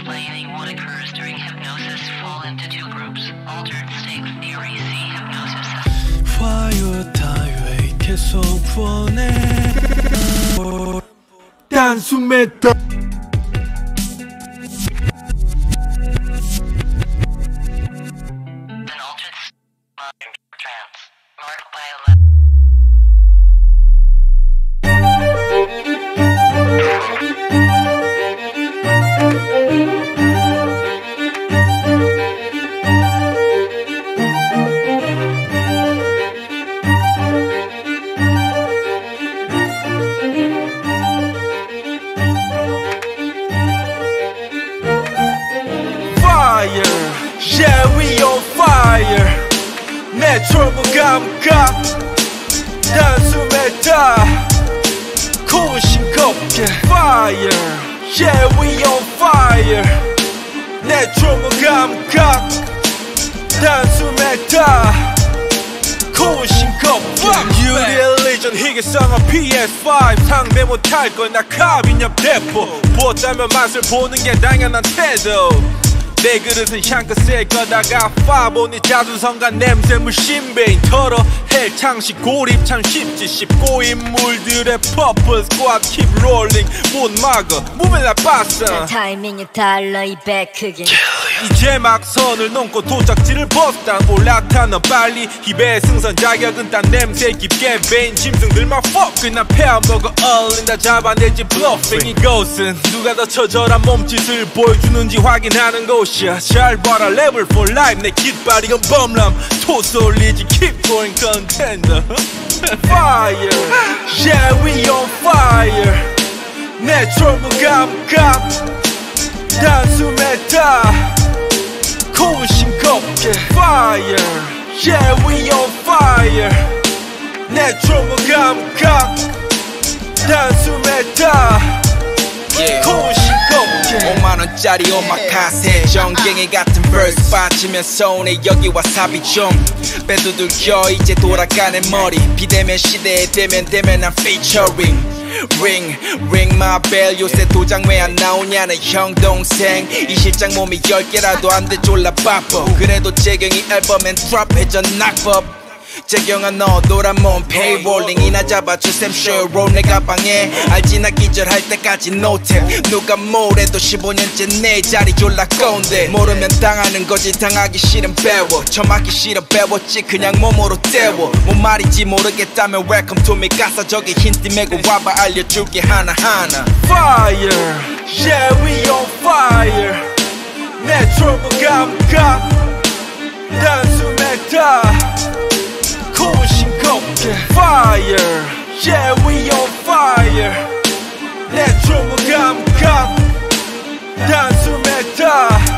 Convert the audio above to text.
explaining what occurs during hypnosis fall into two groups. Altered state theory, see hypnosis. 화요 타요에 계속 보내 단숨에 더 An altered mind trance marked by a Yeah, we on fire. 내철무 감각 단숨에 다 고심겁게 Fire. Yeah, we on fire. 내철무 감각 단숨에 다 고심겁게 유리의 리전 희귀성은 PS5 상대 못할 건 나 카빈엽 대포 보자면 맛을 보는 게 당연한 태도 내 그릇은 향긋 셀 거다가 파보니 자두성과 냄새 무심베인 털어 헬 창식 고립 참 쉽지 쉽고 인물들의 퍼플 스쿼드 keep rolling 못 막어 몸을 나빴어 타이밍이 달라 이 배 크긴 이제 막 선을 넘고 도착지를 벗단 올라타는 빨리 힙의 승선 자격은 딴 냄새 깊게 베인 짐승들만 fuck 난 패아먹어 얼린다 잡아내지 bluffing 이곳은 누가 더 처절한 몸짓을 보여주는지 확인하는 곳이야 잘 봐라 level for life 내 깃발 이건 범람 토스 올리지 keep going contender Fire Yeah we on fire 내 철무 감각 단숨에 다 고심겁게 Fire Yeah we on fire 내 철무 감각 단숨에 다 고심겁게 5만원짜리 오마카세 정갱이 같은 verse 빠지면 손에 여기 와사비 좀 빼두들겨 이제 돌아가는 머리 비대면 시대에 되면 난 featuring ring my bell 요새 도장 왜 안 나오냐는 형 동생 이 실장 몸이 10개라도 안 돼 졸라 바빠 그래도 재경이 앨범엔 트랩해져 낙법 재경아 너 노란 몸 페이롤링이나 잡아줘 쌤 쇼롤 내 가방에 알지 나 기절할 때까지 노템 누가 뭐래도 15년째 내 자리 졸라 꼰대 모르면 당하는 거지 당하기 싫은 배워 처맞기 싫어 배웠지 그냥 몸으로 때워 뭔 말인지 모르겠다면 welcome to me 가사 저기 힌트 메고 와봐 알려줄게 하나하나 Fire Yeah we on fire 내 철무 감각 단숨에 다 고심겁게 Fire Yeah we on fire 내 철무 감각 단숨에 다